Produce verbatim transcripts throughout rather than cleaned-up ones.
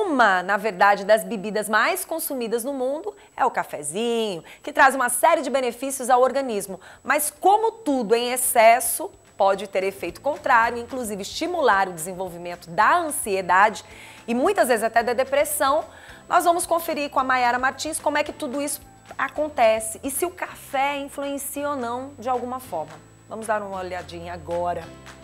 uma, na verdade, das bebidas mais consumidas no mundo é o cafezinho, que traz uma série de benefícios ao organismo. Mas como tudo em excesso pode ter efeito contrário, inclusive estimular o desenvolvimento da ansiedade e muitas vezes até da depressão, nós vamos conferir com a Mayara Martins como é que tudo isso acontece e se o café influencia ou não de alguma forma. Vamos dar uma olhadinha agora.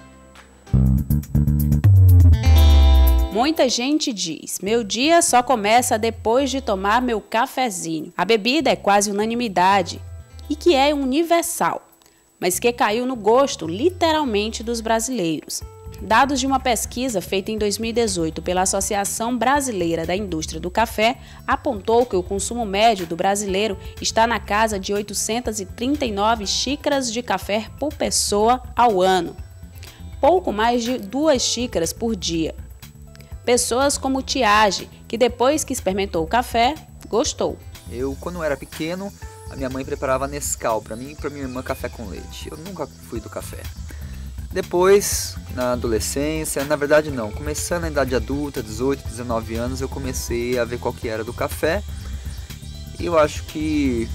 Muita gente diz, meu dia só começa depois de tomar meu cafezinho. A bebida é quase unanimidade e que é universal, mas que caiu no gosto, literalmente, dos brasileiros. Dados de uma pesquisa feita em dois mil e dezoito pela Associação Brasileira da Indústria do Café apontou que o consumo médio do brasileiro está na casa de oitocentas e trinta e nove xícaras de café por pessoa ao ano, pouco mais de duas xícaras por dia. Pessoas como o Tiage, que depois que experimentou o café, gostou. Eu, quando era pequeno, a minha mãe preparava Nescau para mim e para minha irmã café com leite. Eu nunca fui do café. Depois, na adolescência, na verdade não, começando na idade adulta, dezoito, dezenove anos, eu comecei a ver qual que era do café. E eu acho que,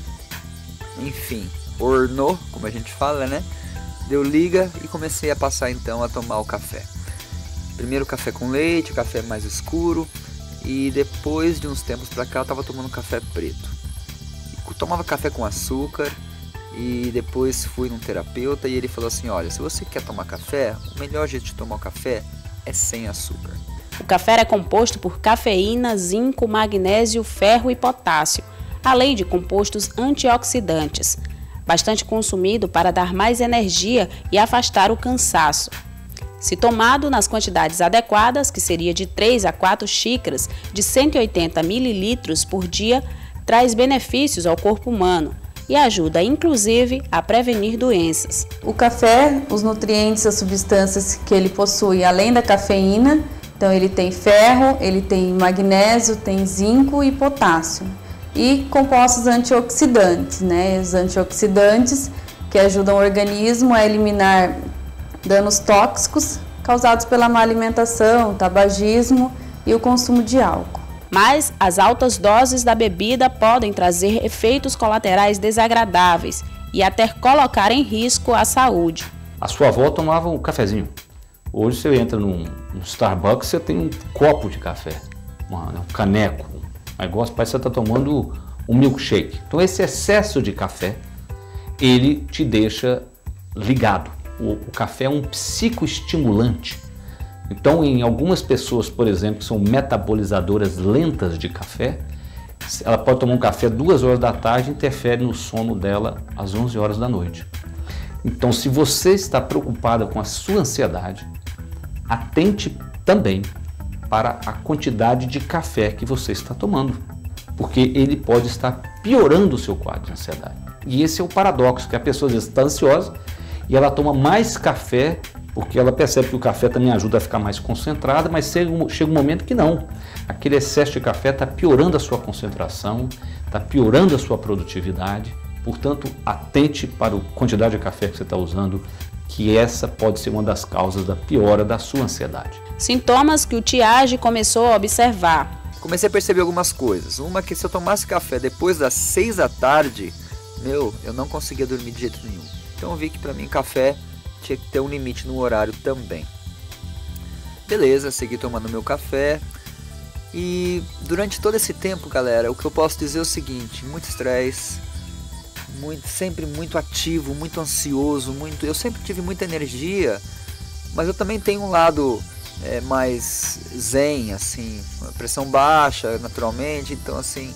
enfim, ornou, como a gente fala, né? Deu liga e comecei a passar então a tomar o café. Primeiro café com leite, café mais escuro, e depois de uns tempos pra cá eu tava tomando café preto. Eu tomava café com açúcar e depois fui num terapeuta e ele falou assim, olha, se você quer tomar café, o melhor jeito de tomar o café é sem açúcar. O café é composto por cafeína, zinco, magnésio, ferro e potássio, além de compostos antioxidantes, bastante consumido para dar mais energia e afastar o cansaço. Se tomado nas quantidades adequadas, que seria de três a quatro xícaras de cento e oitenta mililitros por dia, traz benefícios ao corpo humano e ajuda, inclusive, a prevenir doenças. O café, os nutrientes, as substâncias que ele possui, além da cafeína, então ele tem ferro, ele tem magnésio, tem zinco e potássio. E compostos antioxidantes, né? Os antioxidantes que ajudam o organismo a eliminar danos tóxicos causados pela má alimentação, tabagismo e o consumo de álcool. Mas as altas doses da bebida podem trazer efeitos colaterais desagradáveis e até colocar em risco a saúde. A sua avó tomava um cafezinho. Hoje você entra num, num Starbucks, você tem um copo de café, uma, um caneco, um negócio, parece que você está tomando um milkshake. Então esse excesso de café, ele te deixa ligado. O, o café é um psicoestimulante. Então, em algumas pessoas, por exemplo, que são metabolizadoras lentas de café, ela pode tomar um café duas horas da tarde e interfere no sono dela às onze horas da noite. Então, se você está preocupada com a sua ansiedade, atente também para a quantidade de café que você está tomando, porque ele pode estar piorando o seu quadro de ansiedade. E esse é o paradoxo, que a pessoa às vezes está ansiosa e ela toma mais café porque ela percebe que o café também ajuda a ficar mais concentrada, mas chega um, chega um momento que não. Aquele excesso de café está piorando a sua concentração, está piorando a sua produtividade. Portanto, atente para a quantidade de café que você está usando, que essa pode ser uma das causas da piora da sua ansiedade. Sintomas que o Tiage começou a observar. Comecei a perceber algumas coisas. Uma que se eu tomasse café depois das seis da tarde, meu, eu não conseguia dormir de jeito nenhum. Então eu vi que para mim café tinha que ter um limite no horário também. Beleza, segui tomando meu café. E durante todo esse tempo, galera, o que eu posso dizer é o seguinte: muito estresse, muito, sempre muito ativo, muito ansioso, muito. Eu sempre tive muita energia, mas eu também tenho um lado é, mais zen, assim, pressão baixa, naturalmente, então assim,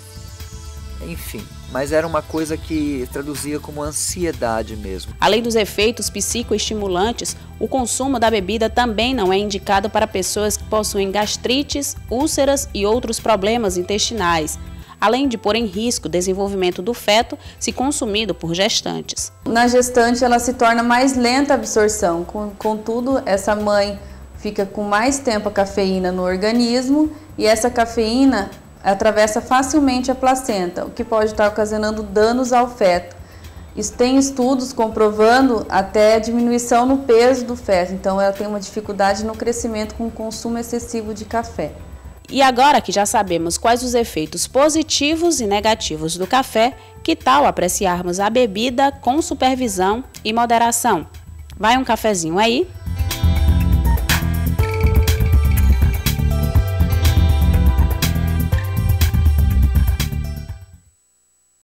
enfim. Mas era uma coisa que traduzia como ansiedade mesmo. Além dos efeitos psicoestimulantes, o consumo da bebida também não é indicado para pessoas que possuem gastrites, úlceras e outros problemas intestinais, além de pôr em risco o desenvolvimento do feto se consumido por gestantes. Na gestante ela se torna mais lenta a absorção, contudo essa mãe fica com mais tempo a cafeína no organismo e essa cafeína atravessa facilmente a placenta, o que pode estar ocasionando danos ao feto. Isso tem estudos comprovando até diminuição no peso do feto, então ela tem uma dificuldade no crescimento com o consumo excessivo de café. E agora que já sabemos quais os efeitos positivos e negativos do café, que tal apreciarmos a bebida com supervisão e moderação? Vai um cafezinho aí?